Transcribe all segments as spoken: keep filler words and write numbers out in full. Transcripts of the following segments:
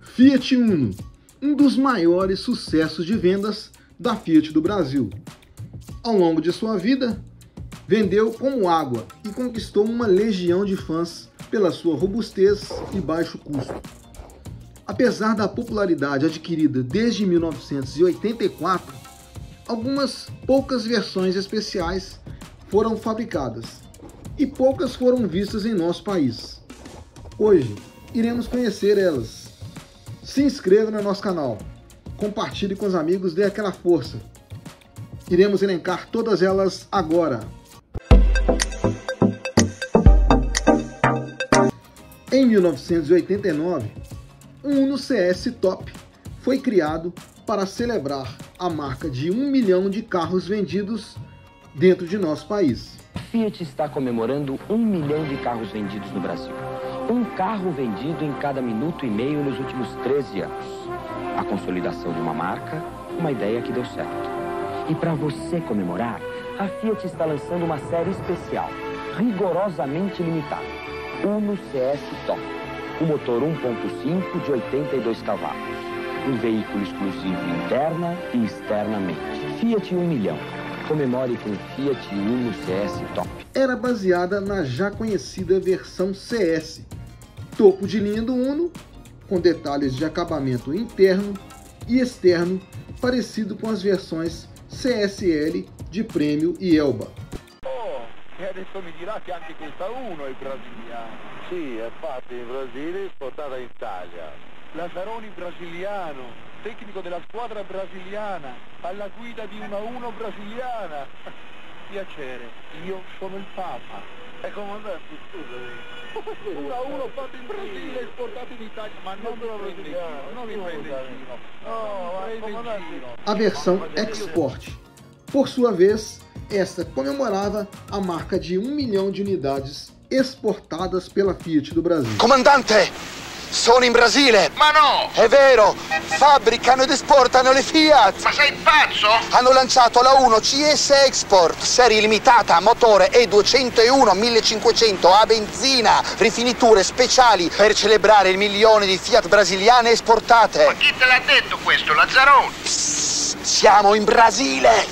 Fiat Uno, um dos maiores sucessos de vendas da Fiat do Brasil. Ao longo de sua vida, vendeu como água e conquistou uma legião de fãs pela sua robustez e baixo custo. Apesar da popularidade adquirida desde mil novecentos e oitenta e quatro, algumas poucas versões especiais foram fabricadas e poucas foram vistas em nosso país. Hoje iremos conhecer elas. Se inscreva no nosso canal, compartilhe com os amigos, dê aquela força. Iremos elencar todas elas agora. Em mil novecentos e oitenta e nove, o Uno C S Top foi criado para celebrar a marca de um milhão de carros vendidos dentro de nosso país. A Fiat está comemorando um milhão de carros vendidos no Brasil. Um carro vendido em cada minuto e meio nos últimos treze anos. A consolidação de uma marca, uma ideia que deu certo. E para você comemorar, a Fiat está lançando uma série especial, rigorosamente limitada. Uno C S Top. O motor um ponto cinco de oitenta e dois cavalos. Um veículo exclusivo interna e externamente. Fiat um milhão. Comemore com Fiat Uno C S Top. Era baseada na já conhecida versão C S. Topo de linha do Uno, com detalhes de acabamento interno e externo, parecido com as versões C S L de Premio e Elba. Oh, e adesso mi dirà che anche questa Uno è brasiliana. Sì, è fatta in Brasile e portata in Italia. Lazzaroni brasiliano, tecnico della squadra brasiliana, alla guida di una Uno brasiliana. Piacere, io sono il Papa. E comandante, scusami. Una Uno fatta in Brasile e esportata in Italia, ma non mi prende in giro, non mi prende in giro. No, comandante. A versão Export, por sua vez, esta comemorava a marca de um milhão de unidades exportadas pela Fiat do Brasil. Comandante, sono in Brasile! Ma no! È vero! Fabbricano ed esportano le Fiat! Ma sei pazzo? Hanno lanciato la Uno C S Export, serie limitata, motore E duecentouno millecinquecento a benzina, rifiniture speciali per celebrare il milione di Fiat brasiliane esportate. Ma chi te l'ha detto questo, Lazzaroni? Psst, siamo in Brasile!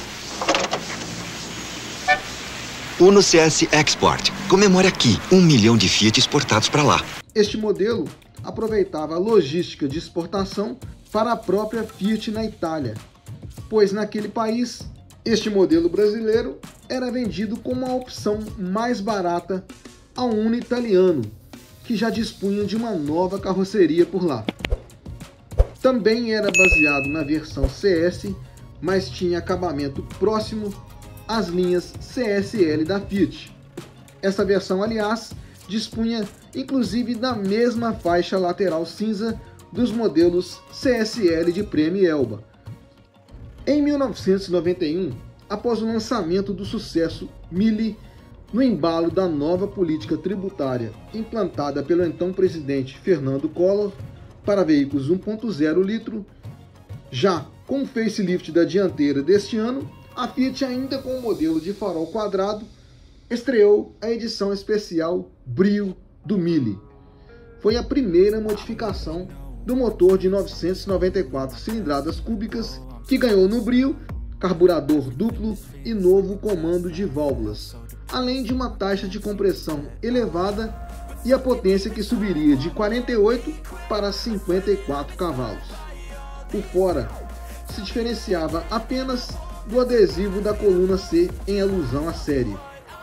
Uno C S Export. Comemore aqui um milhão de Fiat exportados para lá. Este modelo aproveitava a logística de exportação para a própria Fiat na Itália, pois naquele país, este modelo brasileiro era vendido como a opção mais barata ao Uno italiano, que já dispunha de uma nova carroceria por lá. Também era baseado na versão C S, mas tinha acabamento próximo às linhas C S L da Fiat. Essa versão, aliás, dispunha inclusive da mesma faixa lateral cinza dos modelos C S L de Premio e Elba. Em mil novecentos e noventa e um, após o lançamento do sucesso Mille, no embalo da nova política tributária implantada pelo então presidente Fernando Collor para veículos um ponto zero litro, já com o facelift da dianteira deste ano, a Fiat, ainda com o modelo de farol quadrado, estreou a edição especial Brio do Mille. Foi a primeira modificação do motor de novecentos e noventa e quatro cilindradas cúbicas, que ganhou no Brio carburador duplo e novo comando de válvulas, além de uma taxa de compressão elevada e a potência que subiria de quarenta e oito para cinquenta e quatro cavalos. Por fora, se diferenciava apenas do adesivo da coluna C em alusão à série.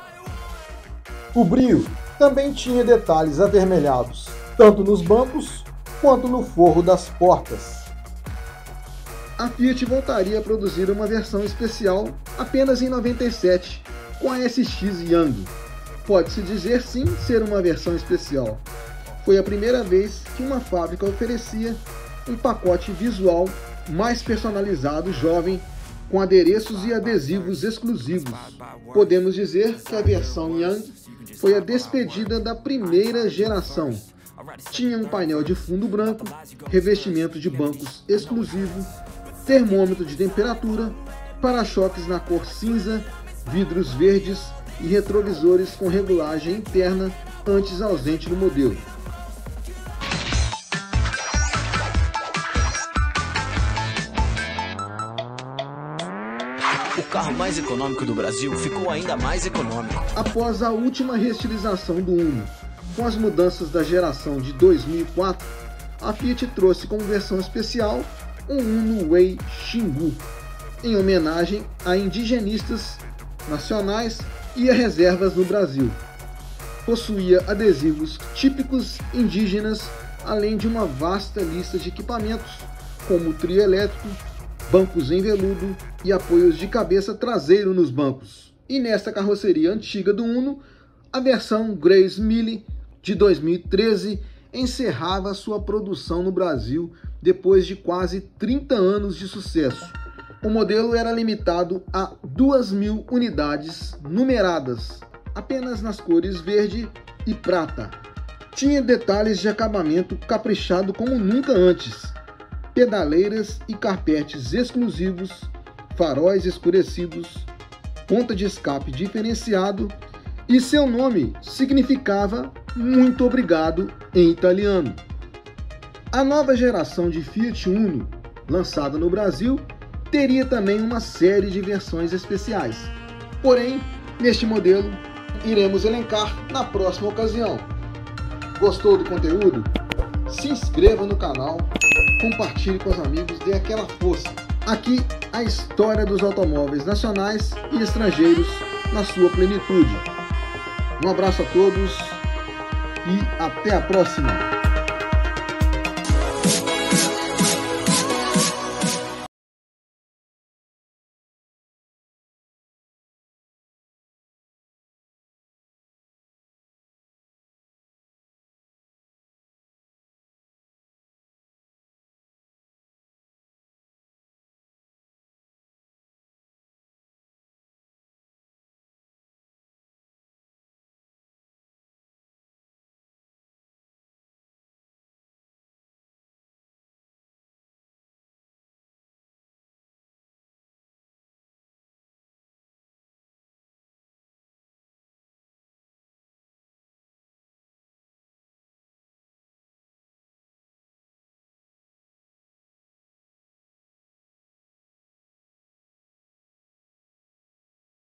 O Brio também tinha detalhes avermelhados, tanto nos bancos quanto no forro das portas. A Fiat voltaria a produzir uma versão especial apenas em noventa e sete, com a S X Young. Pode-se dizer sim ser uma versão especial. Foi a primeira vez que uma fábrica oferecia um pacote visual mais personalizado jovem, com adereços e adesivos exclusivos. Podemos dizer que a versão Young foi a despedida da primeira geração. Tinha um painel de fundo branco, revestimento de bancos exclusivo, termômetro de temperatura, para-choques na cor cinza, vidros verdes e retrovisores com regulagem interna, antes ausente no modelo. o carro mais econômico do Brasil ficou ainda mais econômico. Após a última reestilização do Uno, com as mudanças da geração de dois mil e quatro, a Fiat trouxe como versão especial um Uno Way Xingu, em homenagem a indigenistas nacionais e a reservas no Brasil. Possuía adesivos típicos indígenas, além de uma vasta lista de equipamentos, como trio elétrico, bancos em veludo e apoios de cabeça traseiro nos bancos. E nesta carroceria antiga do Uno, a versão Grace Mille de dois mil e treze encerrava sua produção no Brasil depois de quase trinta anos de sucesso. O modelo era limitado a duas mil unidades numeradas, apenas nas cores verde e prata. Tinha detalhes de acabamento caprichado como nunca antes, pedaleiras e carpetes exclusivos, faróis escurecidos, ponta de escape diferenciado, e seu nome significava muito obrigado em italiano. A nova geração de Fiat Uno, lançada no Brasil, teria também uma série de versões especiais. Porém, neste modelo, iremos elencar na próxima ocasião. Gostou do conteúdo? Se inscreva no canal, compartilhe com os amigos, dê aquela força. Aqui, a história dos automóveis nacionais e estrangeiros na sua plenitude. Um abraço a todos e até a próxima!